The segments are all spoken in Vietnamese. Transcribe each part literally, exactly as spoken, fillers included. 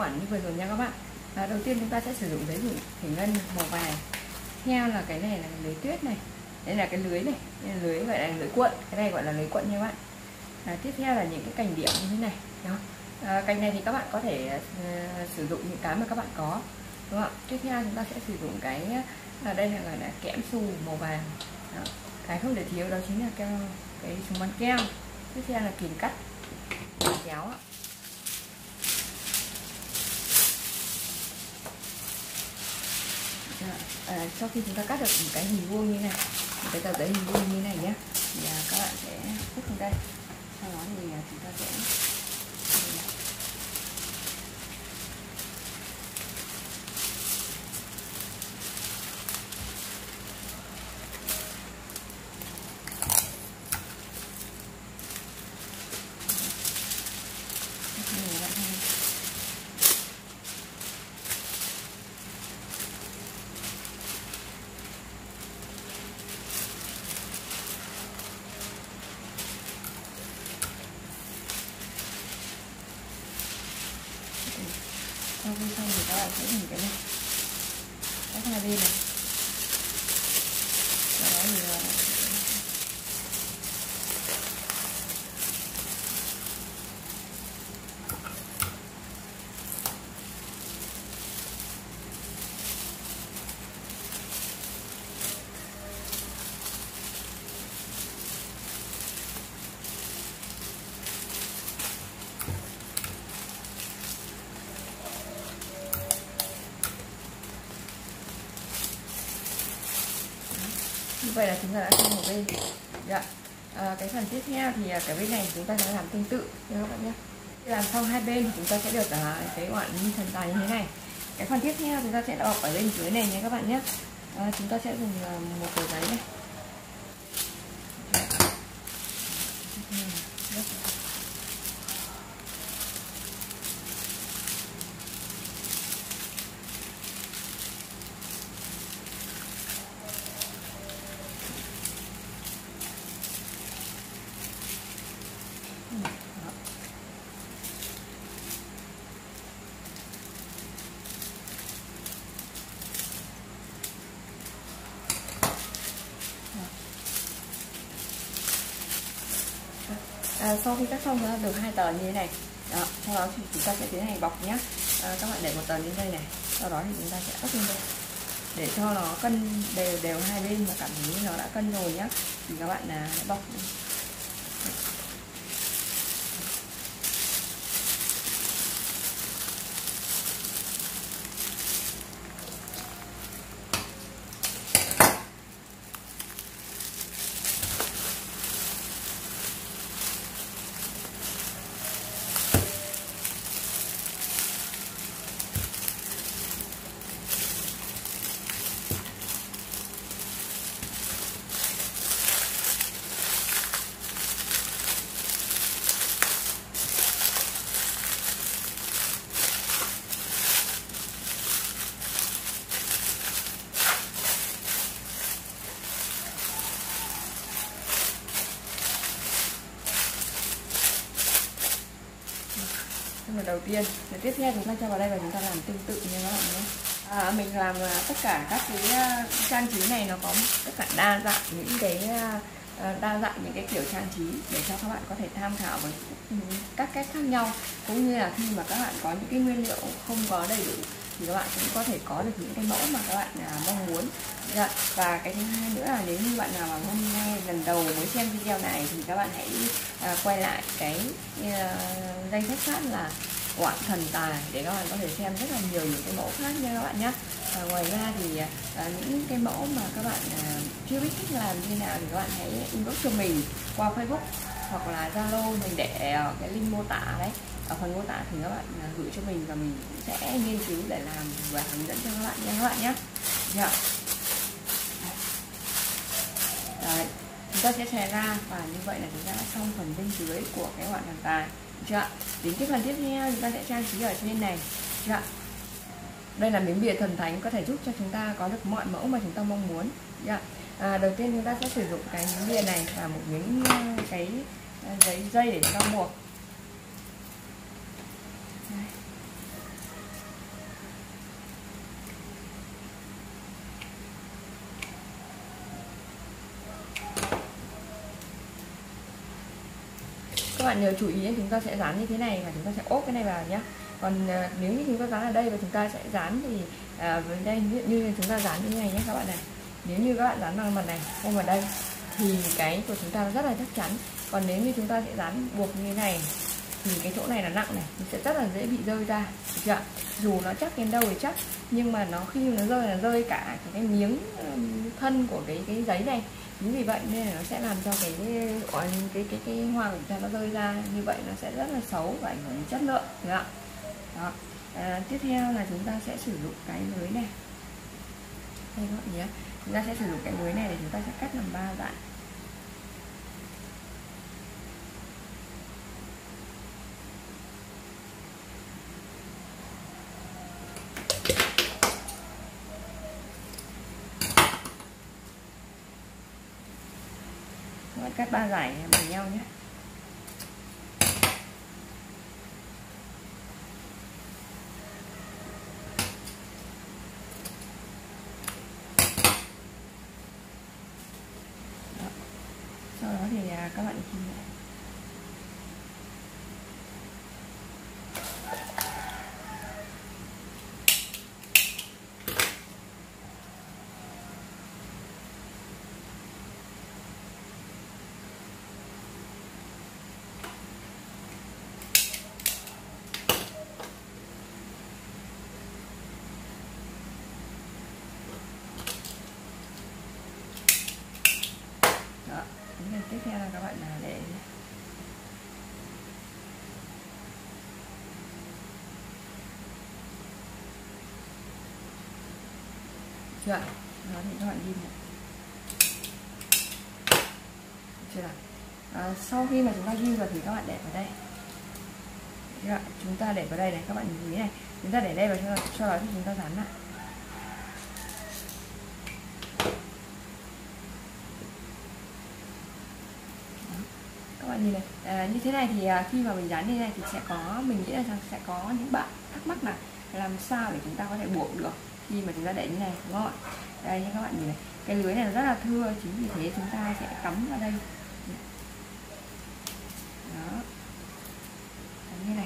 quản như vừa rồi nha các bạn. À, đầu tiên chúng ta sẽ sử dụng giấy thủy ngân màu vàng. Theo là cái này là lưới tuyết này, đây là cái lưới này, đây là lưới gọi là lưới cuộn, cái này gọi là lưới cuộn nha các bạn. À, tiếp theo là những cái cành điểm như thế này. Đó. À, cành này thì các bạn có thể uh, sử dụng những cái mà các bạn có, đúng không ạ? Tiếp theo chúng ta sẽ sử dụng cái à, đây là gọi là kẽm xù màu vàng. Đó. Cái không thể thiếu đó chính là keo, cái súng bắn keo. Tiếp theo là kìm cắt, kéo ạ. À, sau khi chúng ta cắt được một cái hình vuông như này, một cái tờ giấy hình vuông như này nhé, thì à, các bạn sẽ vứt xuống đây. Sau đó thì à, chúng ta sẽ sau khi xong thì các bạn sẽ nhìn cái này, các hai bên này, sau đó thì như vậy là chúng ta đã xong một bên. Dạ. À, cái phần tiếp theo thì cái bên này chúng ta sẽ làm tương tự nha các bạn nhé. Làm xong hai bên thì chúng ta sẽ được uh, cái ngọn như thần tài như thế này. Cái phần tiếp theo chúng ta sẽ bọc ở bên dưới này nha các bạn nhé. À, chúng ta sẽ dùng uh, một tờ giấy này. À, sau khi cắt xong được hai tờ như thế này, đó, sau đó thì chúng ta sẽ tiến hành bọc nhé. À, các bạn để một tờ lên đây này, sau đó thì chúng ta sẽ ấp lên đây để cho nó cân đều đều hai bên và cảm thấy nó đã cân rồi nhá, thì các bạn là bọc. Là đầu tiên, rồi tiếp theo chúng ta cho vào đây và chúng ta làm tương tự như các bạn nhé. À, mình làm tất cả các cái trang trí này nó có tất cả đa dạng những cái đa dạng những cái kiểu trang trí để cho các bạn có thể tham khảo với các cách khác nhau, cũng như là khi mà các bạn có những cái nguyên liệu không có đầy đủ thì các bạn cũng có thể có được những cái mẫu mà các bạn à, mong muốn. Và cái thứ hai nữa là nếu như bạn nào mà hôm nay lần đầu mới xem video này thì các bạn hãy à, quay lại cái à, danh sách khác là Quảng Thần Tài để các bạn có thể xem rất là nhiều những cái mẫu khác nha các bạn nhé. À, ngoài ra thì à, những cái mẫu mà các bạn à, chưa biết cách làm như nào thì các bạn hãy inbox cho mình qua Facebook hoặc là Zalo, mình để cái link mô tả đấy, ở phần mô tả thì các bạn à, gửi cho mình và mình sẽ nghiên cứu để làm và hướng dẫn cho các bạn nha các bạn nhé. Dạ. Đấy, chúng ta sẽ xòe ra và như vậy là chúng ta đã xong phần bên dưới của cái Quảng Thần Tài. Dạ. Đến cái phần tiếp theo chúng ta sẽ trang trí ở trên này. Dạ. Đây là miếng bìa thần thánh có thể giúp cho chúng ta có được mọi mẫu mà chúng ta mong muốn. Dạ. À, đầu tiên chúng ta sẽ sử dụng cái miếng bìa này và một miếng cái giấy dây để chúng ta buộc. bạn nhớ chú ý chúng ta sẽ dán như thế này và chúng ta sẽ ốp cái này vào nhé. Còn uh, nếu như chúng ta dán ở đây và chúng ta sẽ dán thì uh, với đây ví dụ như chúng ta dán như thế này nhé các bạn này. Nếu như các bạn dán vào mặt này ôm vào đây thì cái của chúng ta rất là chắc chắn. Còn nếu như chúng ta sẽ dán buộc như thế này thì cái chỗ này là nặng này, thì sẽ rất là dễ bị rơi ra, được chưa? Dù nó chắc đến đâu thì chắc, nhưng mà nó khi nó rơi là rơi cả cái, cái miếng thân của cái cái giấy này. Chính vì vậy nên là nó sẽ làm cho cái cái cái cái, cái hoa của chúng ta nó rơi ra như vậy, nó sẽ rất là xấu và ảnh hưởng đến chất lượng, được không? Đó. À, tiếp theo là chúng ta sẽ sử dụng cái lưới này. Đây các bạn nhé, chúng ta sẽ sử dụng cái lưới này để chúng ta sẽ cắt làm ba đoạn. Các bạn cắt ba dải bằng nhau nhé. Đó. Sau đó thì các bạn kim lại. Tiếp theo là các bạn là để chưa ạ? Đó thì các bạn ghim này. Chưa ạ? À, sau khi mà chúng ta ghim rồi thì các bạn để vào đây. Chưa ạ? Chúng ta để vào đây này, các bạn nhìn thấy này, chúng ta để đây và sau, sau đó thì chúng ta dán lại. Các bạn nhìn này, à, như thế này thì à, khi mà mình dán như thế này thì sẽ có, mình nghĩ là sẽ có những bạn thắc mắc là làm sao để chúng ta có thể buộc được khi mà chúng ta để như này, đúng không ạ? Đây như các bạn nhìn này, cái lưới này rất là thưa, chính vì thế chúng ta sẽ cắm vào đây. Đó, cắm như này.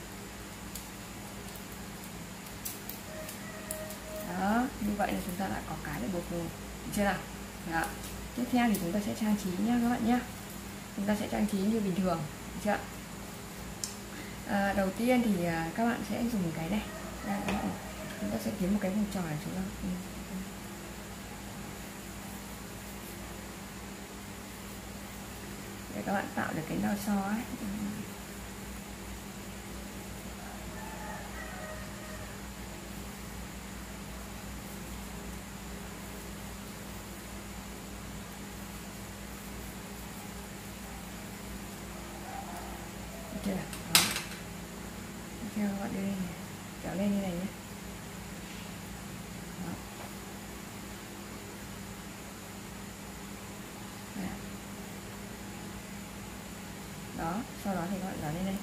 Đó, như vậy là chúng ta đã có cái để buộc rồi, được chưa nào? Đó. Tiếp theo thì chúng ta sẽ trang trí nha các bạn nhé. Chúng ta sẽ trang trí như bình thường, được chưa? À, đầu tiên thì à, các bạn sẽ dùng cái này. Đây, chúng ta sẽ kiếm một cái vòng tròn để chúng ta để các bạn tạo được cái nò xo ấy. Chưa? Đó. Theo các bạn đưa lên này, kéo lên như này nhé. Đó. Đó, sau đó thì các bạn dán lên đây.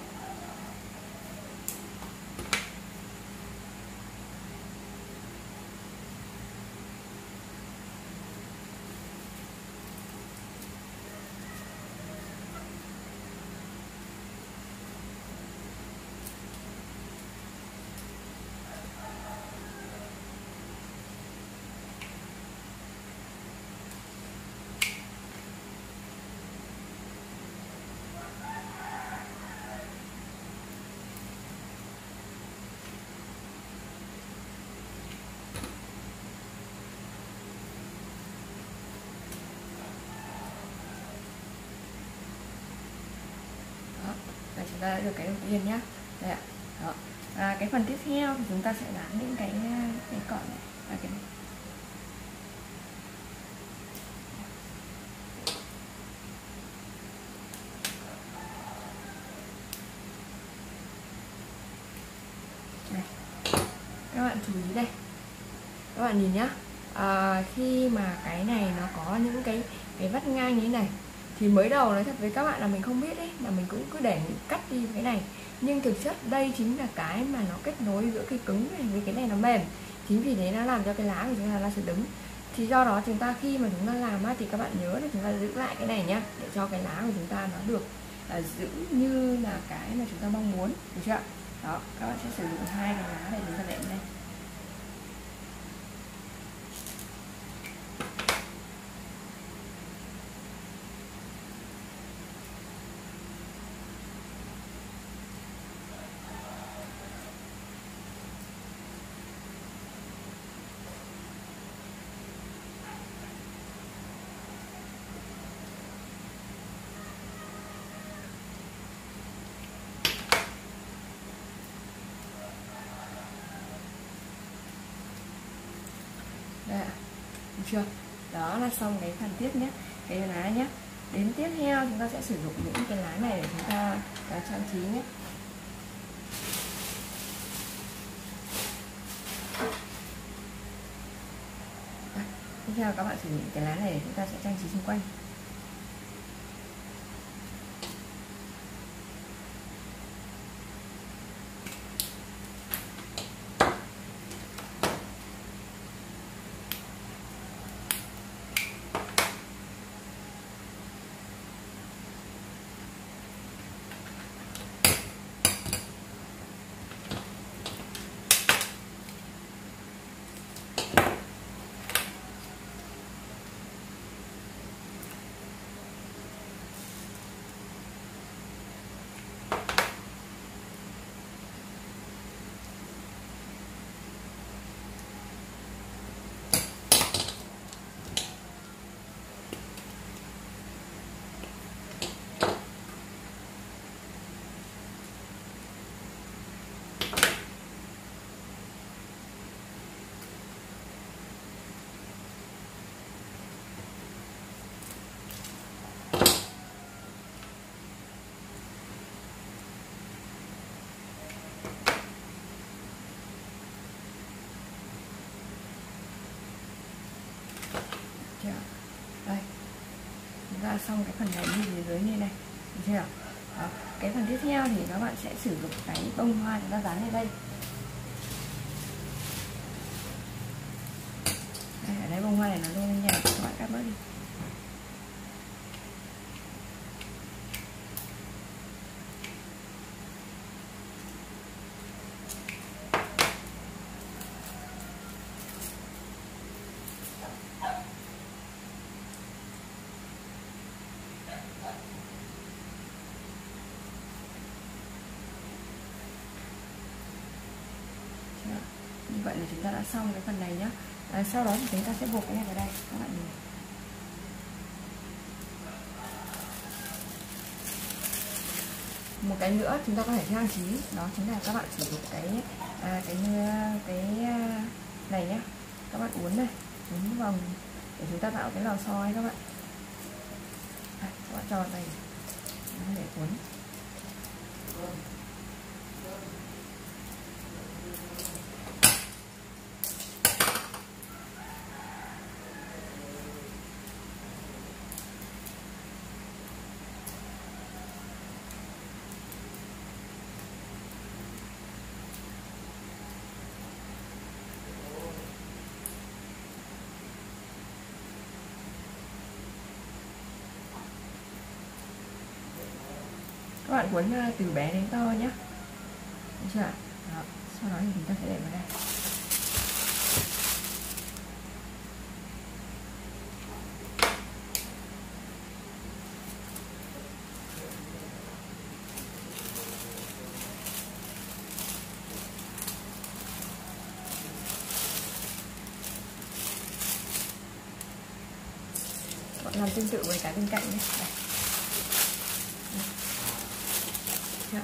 Chúng ta đã được cái đầu tiên nhé. Đây ạ. Đó. À, cái phần tiếp theo thì chúng ta sẽ dán những cái cái cỏ này, à, cái này. Đây. Các bạn chú ý đây, các bạn nhìn nhá. À, khi mà cái này nó có những cái cái vắt ngang như thế này thì mới đầu nói thật với các bạn là mình không biết đấy, là mình cũng cứ để mình cắt đi cái này, nhưng thực chất đây chính là cái mà nó kết nối giữa cái cứng này với cái này nó mềm, chính vì thế nó làm cho cái lá của chúng ta nó sẽ đứng. Thì do đó chúng ta khi mà chúng ta làm á, thì các bạn nhớ là chúng ta giữ lại cái này nhá, để cho cái lá của chúng ta nó được là giữ như là cái mà chúng ta mong muốn, được chưa? Đó, các bạn sẽ sử dụng hai cái lá để chúng ta đệm đây. Đây ạ, được chưa? Đó là xong cái phần tiếp nhé, cái lá nhé. Đến tiếp theo chúng ta sẽ sử dụng những cái lá này để chúng ta trang trí nhé. À, tiếp theo các bạn sử dụng cái lá này để chúng ta sẽ trang trí xung quanh. Đây, chúng ta xong cái phần này như dưới như này, được chưa? Đó. Cái phần tiếp theo thì các bạn sẽ sử dụng cái bông hoa chúng ta dán lên đây. Đây, ở đây bông hoa này nó lên nha, các bạn cắt bớt đi. Như vậy là chúng ta đã xong cái phần này nhé. À, sau đó thì chúng ta sẽ buộc cái này vào đây các bạn nhìn. Một cái nữa chúng ta có thể trang trí, đó chính là các bạn sử dụng cái à, cái cái này nhé, các bạn uốn này, uốn vòng để chúng ta tạo cái lò xo ấy các bạn. À, các bạn cho vào đây để uốn. Các bạn cuốn từ bé đến to nhé, được chưa? Đó. Sau đó thì chúng ta sẽ để vào đây. Các bạn làm tương tự với cái bên cạnh nhé. Đây. Dạ.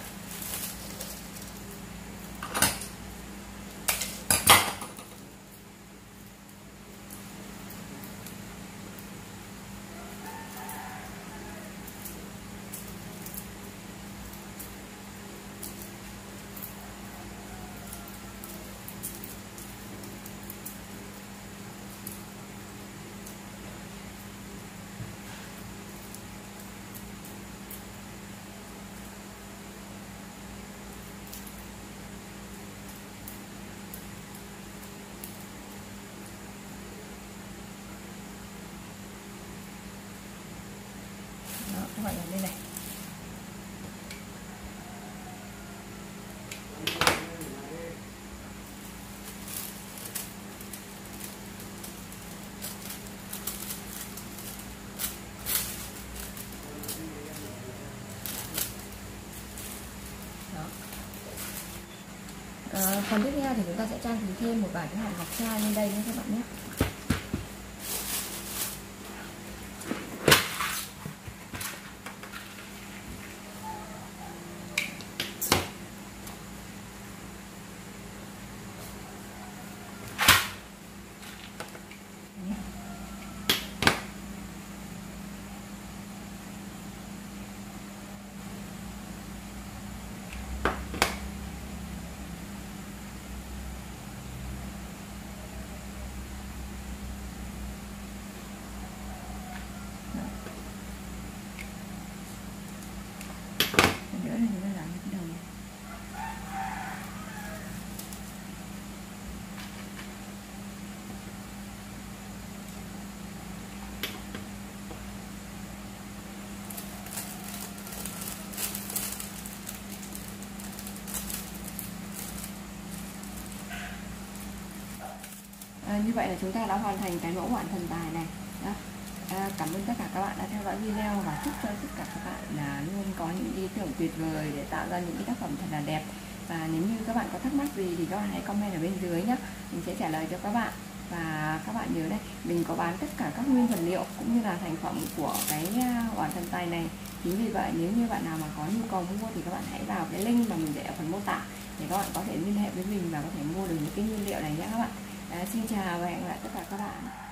Phần tiếp theo thì chúng ta sẽ trang trí thêm một vài cái hạt ngọc trai lên đây nhé các bạn nhé. À, như vậy là chúng ta đã hoàn thành cái mẫu hoạn thần tài này. Đó. À, cảm ơn tất cả các bạn đã theo dõi video và chúc cho tất cả các bạn là luôn có những ý tưởng tuyệt vời để tạo ra những cái tác phẩm thật là đẹp. Và nếu như các bạn có thắc mắc gì thì các bạn hãy comment ở bên dưới nhé, mình sẽ trả lời cho các bạn. Và các bạn nhớ đây, mình có bán tất cả các nguyên vật liệu cũng như là thành phẩm của cái hoạn thần tài này. Chính vì vậy nếu như bạn nào mà có nhu cầu mua thì các bạn hãy vào cái link mà mình để ở phần mô tả để các bạn có thể liên hệ với mình và có thể mua được những cái nguyên liệu này nhé các bạn. À, xin chào và hẹn gặp lại tất cả các bạn.